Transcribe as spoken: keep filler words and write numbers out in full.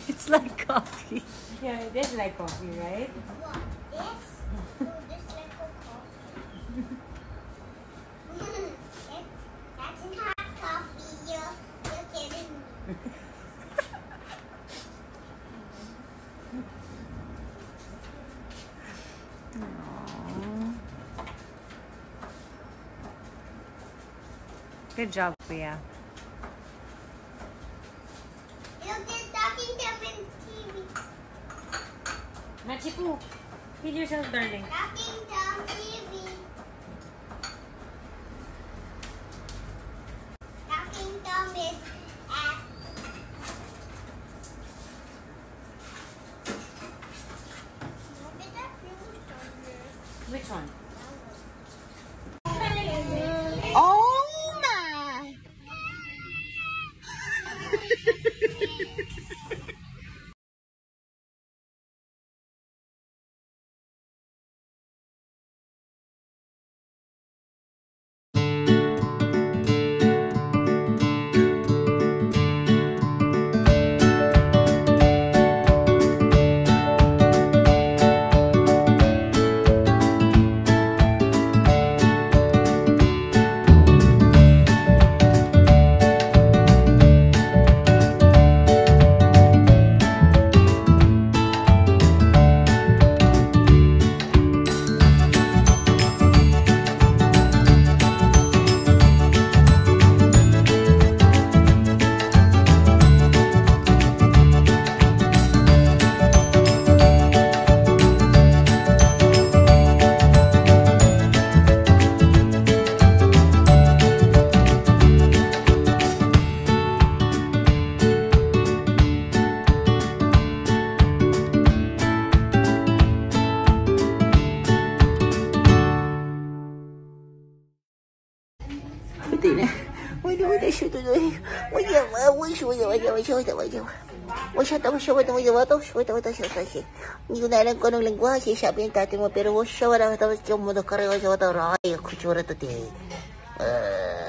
It's like coffee. Yeah, it is like coffee, right? What? This? Oh, this like a coffee. It's, that's not coffee. You're, you're kidding me. Good job, Kuya. Look, they're talking to him in T V. Machipu, feel yourself, darling. Talking to him T V. Talking to him is at. Look at that blue thunder. Which one? Oh my! Hindi na. Wala, wala siya tuloy. Wala, wala, wala, wala, wala, wala, wala. Wala, tapos siya, wala, wala, wala, wala, wala, wala, hindi ko na alam kung anong lingwa siya sabi ng tatay mo, pero wala siya, wala, tapos yung mundo karewa siya, wala, wala, wala, wala, wala, wala, wala,